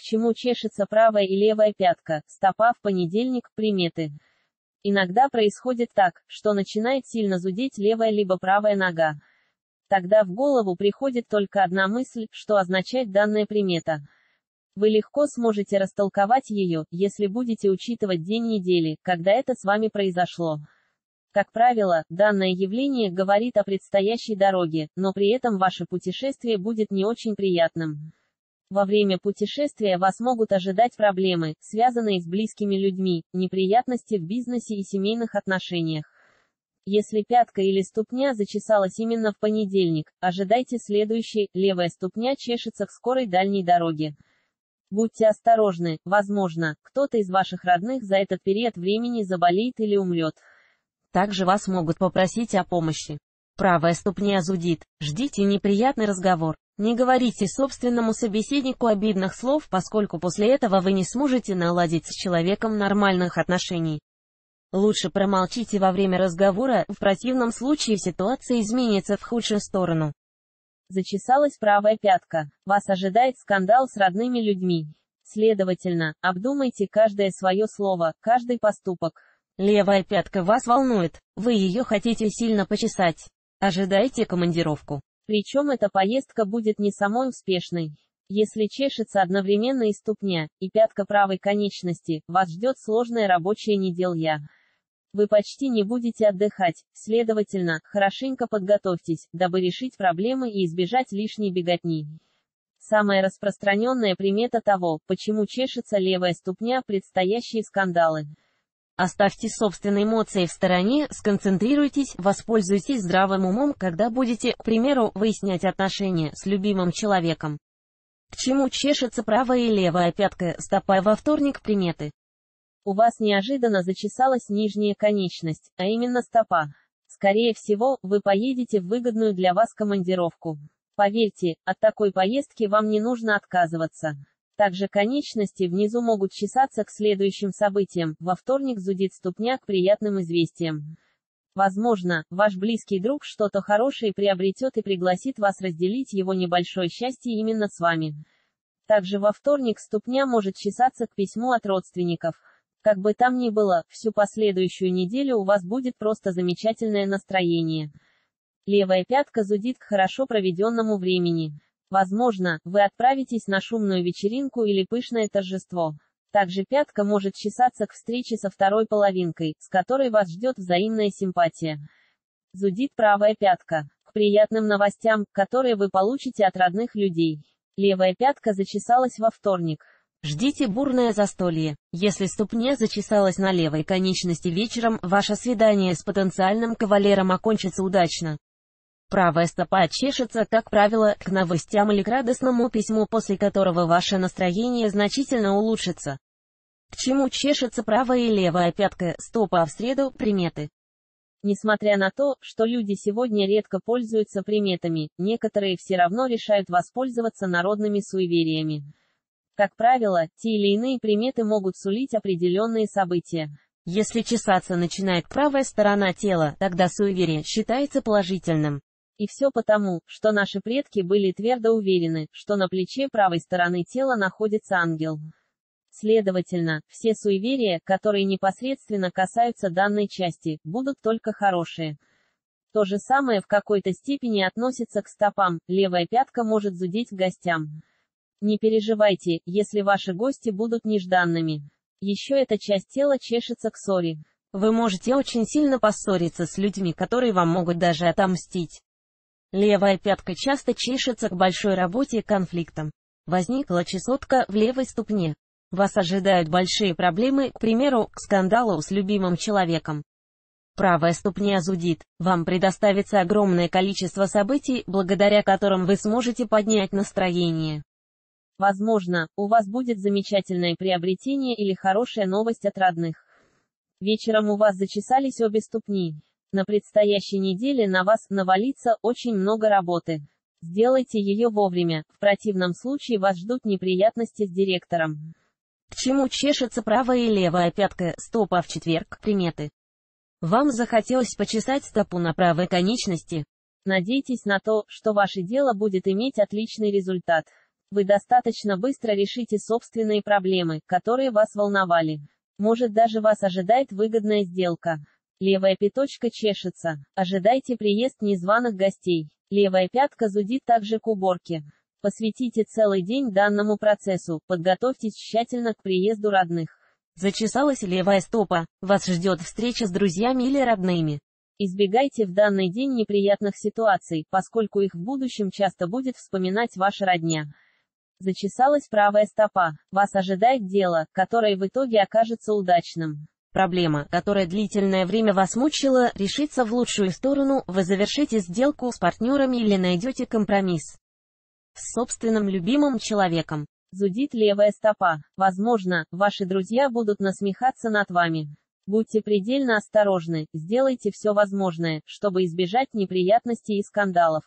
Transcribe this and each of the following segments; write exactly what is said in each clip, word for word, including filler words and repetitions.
чему чешется правая и левая пятка, стопа в понедельник, приметы. Иногда происходит так, что начинает сильно зудеть левая либо правая нога. Тогда в голову приходит только одна мысль, что означает данная примета. Вы легко сможете растолковать ее, если будете учитывать день недели, когда это с вами произошло. Как правило, данное явление говорит о предстоящей дороге, но при этом ваше путешествие будет не очень приятным. Во время путешествия вас могут ожидать проблемы, связанные с близкими людьми, неприятности в бизнесе и семейных отношениях. Если пятка или ступня зачесалась именно в понедельник, ожидайте следующее: левая ступня чешется к скорой дальней дороге. Будьте осторожны, возможно, кто-то из ваших родных за этот период времени заболеет или умрет. Также вас могут попросить о помощи. Правая ступня зудит, ждите неприятный разговор. Не говорите собственному собеседнику обидных слов, поскольку после этого вы не сможете наладить с человеком нормальных отношений. Лучше промолчите во время разговора, в противном случае ситуация изменится в худшую сторону. Зачесалась правая пятка. Вас ожидает скандал с родными людьми. Следовательно, обдумайте каждое свое слово, каждый поступок. Левая пятка вас волнует, вы ее хотите сильно почесать. Ожидайте командировку. Причем эта поездка будет не самой успешной. Если чешется одновременно и ступня, и пятка правой конечности, вас ждет сложная рабочая неделя. Вы почти не будете отдыхать, следовательно, хорошенько подготовьтесь, дабы решить проблемы и избежать лишней беготни. Самая распространенная примета того, почему чешется левая ступня, предстоящие скандалы. Оставьте собственные эмоции в стороне, сконцентрируйтесь, воспользуйтесь здравым умом, когда будете, к примеру, выяснять отношения с любимым человеком. К чему чешется правая и левая пятка, стопа во вторник, приметы. У вас неожиданно зачесалась нижняя конечность, а именно стопа. Скорее всего, вы поедете в выгодную для вас командировку. Поверьте, от такой поездки вам не нужно отказываться. Также конечности внизу могут чесаться к следующим событиям. Во вторник зудит ступня к приятным известиям. Возможно, ваш близкий друг что-то хорошее приобретет и пригласит вас разделить его небольшое счастье именно с вами. Также во вторник ступня может чесаться к письму от родственников. Как бы там ни было, всю последующую неделю у вас будет просто замечательное настроение. Левая пятка зудит к хорошо проведенному времени. Возможно, вы отправитесь на шумную вечеринку или пышное торжество. Также пятка может чесаться к встрече со второй половинкой, с которой вас ждет взаимная симпатия. Зудит правая пятка к приятным новостям, которые вы получите от родных людей. Левая пятка зачесалась во вторник. Ждите бурное застолье. Если ступня зачесалась на левой конечности вечером, ваше свидание с потенциальным кавалером окончится удачно. Правая стопа чешется, как правило, к новостям или к радостному письму, после которого ваше настроение значительно улучшится. К чему чешется правая и левая пятка, стопа в среду, приметы. Несмотря на то, что люди сегодня редко пользуются приметами, некоторые все равно решают воспользоваться народными суевериями. Как правило, те или иные приметы могут сулить определенные события. Если чесаться начинает правая сторона тела, тогда суеверие считается положительным. И все потому, что наши предки были твердо уверены, что на плече правой стороны тела находится ангел. Следовательно, все суеверия, которые непосредственно касаются данной части, будут только хорошие. То же самое в какой-то степени относится к стопам, левая пятка может зудеть к гостям. Не переживайте, если ваши гости будут нежданными. Еще эта часть тела чешется к ссоре. Вы можете очень сильно поссориться с людьми, которые вам могут даже отомстить. Левая пятка часто чешется к большой работе и конфликтам. Возникла чесотка в левой ступне. Вас ожидают большие проблемы, к примеру, к скандалу с любимым человеком. Правая ступня зудит, вам предоставится огромное количество событий, благодаря которым вы сможете поднять настроение. Возможно, у вас будет замечательное приобретение или хорошая новость от родных. Вечером у вас зачесались обе ступни. На предстоящей неделе на вас навалится очень много работы. Сделайте ее вовремя, в противном случае вас ждут неприятности с директором. К чему чешется правая и левая пятка, стопа в четверг, приметы. Вам захотелось почесать стопу на правой конечности? Надейтесь на то, что ваше дело будет иметь отличный результат. Вы достаточно быстро решите собственные проблемы, которые вас волновали. Может, даже вас ожидает выгодная сделка. Левая пяточка чешется. Ожидайте приезд незваных гостей. Левая пятка зудит также к уборке. Посвятите целый день данному процессу, подготовьтесь тщательно к приезду родных. Зачесалась левая стопа. Вас ждет встреча с друзьями или родными. Избегайте в данный день неприятных ситуаций, поскольку их в будущем часто будет вспоминать ваша родня. Зачесалась правая стопа. Вас ожидает дело, которое в итоге окажется удачным. Проблема, которая длительное время вас мучила, решится в лучшую сторону, вы завершите сделку с партнерами или найдете компромисс с собственным любимым человеком. Зудит левая стопа. Возможно, ваши друзья будут насмехаться над вами. Будьте предельно осторожны, сделайте все возможное, чтобы избежать неприятностей и скандалов.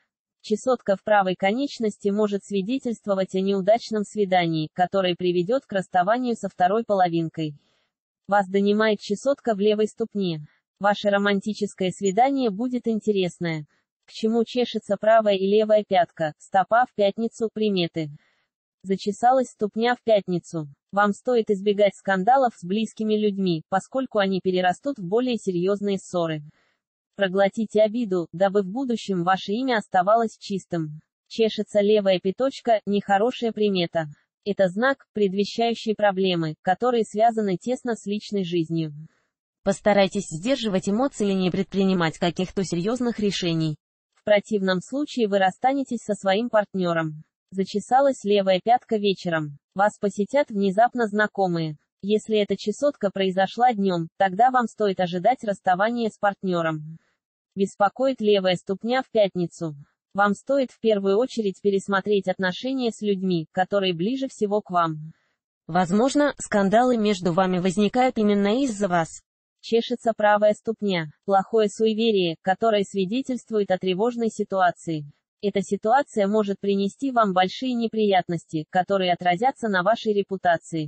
Чесотка в правой конечности может свидетельствовать о неудачном свидании, которое приведет к расставанию со второй половинкой. Вас донимает чесотка в левой ступне. Ваше романтическое свидание будет интересное. К чему чешется правая и левая пятка, стопа в пятницу, приметы. Зачесалась ступня в пятницу. Вам стоит избегать скандалов с близкими людьми, поскольку они перерастут в более серьезные ссоры. Проглотите обиду, дабы в будущем ваше имя оставалось чистым. Чешется левая пяточка, нехорошая примета. Это знак, предвещающий проблемы, которые связаны тесно с личной жизнью. Постарайтесь сдерживать эмоции и не предпринимать каких-то серьезных решений. В противном случае вы расстанетесь со своим партнером. Зачесалась левая пятка вечером. Вас посетят внезапно знакомые. Если эта чесотка произошла днем, тогда вам стоит ожидать расставания с партнером. Беспокоит левая ступня в пятницу. Вам стоит в первую очередь пересмотреть отношения с людьми, которые ближе всего к вам. Возможно, скандалы между вами возникают именно из-за вас. Чешется правая ступня. Плохое суеверие, которое свидетельствует о тревожной ситуации. Эта ситуация может принести вам большие неприятности, которые отразятся на вашей репутации.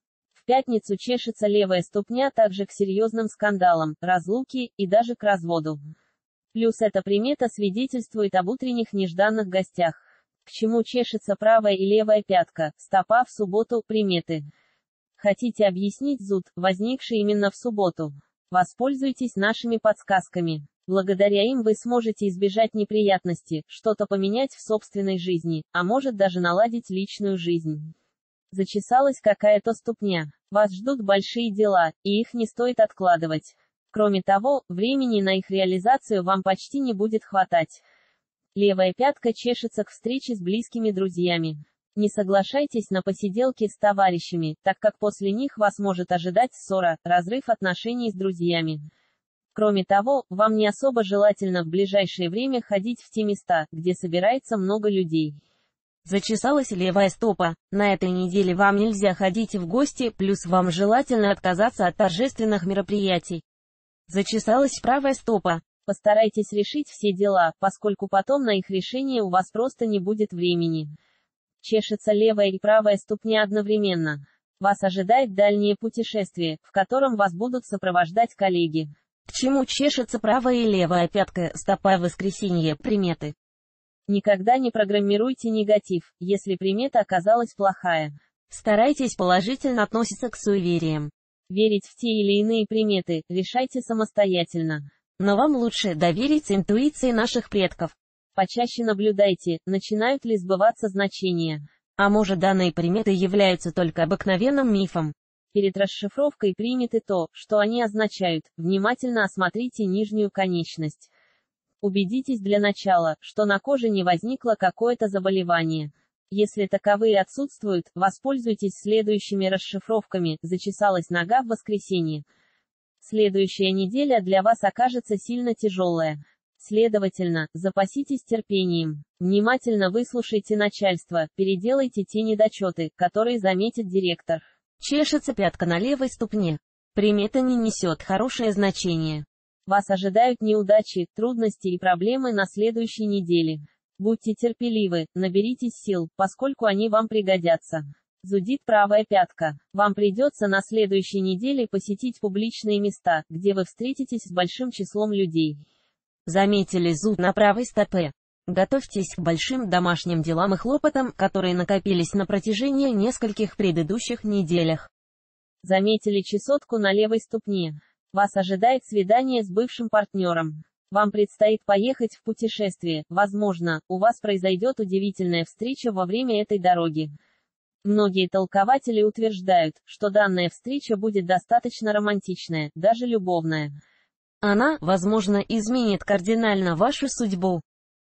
В пятницу чешется левая ступня также к серьезным скандалам, разлуке и даже к разводу. Плюс эта примета свидетельствует об утренних нежданных гостях. К чему чешется правая и левая пятка, стопа в субботу, приметы. Хотите объяснить зуд, возникший именно в субботу? Воспользуйтесь нашими подсказками. Благодаря им вы сможете избежать неприятностей, что-то поменять в собственной жизни, а может даже наладить личную жизнь. Зачесалась какая-то ступня. Вас ждут большие дела, и их не стоит откладывать. Кроме того, времени на их реализацию вам почти не будет хватать. Левая пятка чешется к встрече с близкими друзьями. Не соглашайтесь на посиделки с товарищами, так как после них вас может ожидать ссора, разрыв отношений с друзьями. Кроме того, вам не особо желательно в ближайшее время ходить в те места, где собирается много людей. Зачесалась левая стопа. На этой неделе вам нельзя ходить в гости, плюс вам желательно отказаться от торжественных мероприятий. Зачесалась правая стопа. Постарайтесь решить все дела, поскольку потом на их решение у вас просто не будет времени. Чешется левая и правая ступня одновременно. Вас ожидает дальнее путешествие, в котором вас будут сопровождать коллеги. К чему чешется правая и левая пятка, стопа в воскресенье, приметы. Никогда не программируйте негатив, если примета оказалась плохая. Старайтесь положительно относиться к суевериям. Верить в те или иные приметы решайте самостоятельно. Но вам лучше довериться интуиции наших предков. Почаще наблюдайте, начинают ли сбываться значения. А может, данные приметы являются только обыкновенным мифом. Перед расшифровкой примите то, что они означают, внимательно осмотрите нижнюю конечность. Убедитесь для начала, что на коже не возникло какое-то заболевание. Если таковые отсутствуют, воспользуйтесь следующими расшифровками. Зачесалась нога в воскресенье. Следующая неделя для вас окажется сильно тяжелая. Следовательно, запаситесь терпением. Внимательно выслушайте начальство, переделайте те недочеты, которые заметит директор. Чешется пятка на левой ступне. Примета не несет хорошее значение. Вас ожидают неудачи, трудности и проблемы на следующей неделе. Будьте терпеливы, наберитесь сил, поскольку они вам пригодятся. Зудит правая пятка. Вам придется на следующей неделе посетить публичные места, где вы встретитесь с большим числом людей. Заметили зуд на правой стопе. Готовьтесь к большим домашним делам и хлопотам, которые накопились на протяжении нескольких предыдущих неделях. Заметили чесотку на левой ступне? Вас ожидает свидание с бывшим партнером. Вам предстоит поехать в путешествие, возможно, у вас произойдет удивительная встреча во время этой дороги. Многие толкователи утверждают, что данная встреча будет достаточно романтичная, даже любовная. Она, возможно, изменит кардинально вашу судьбу.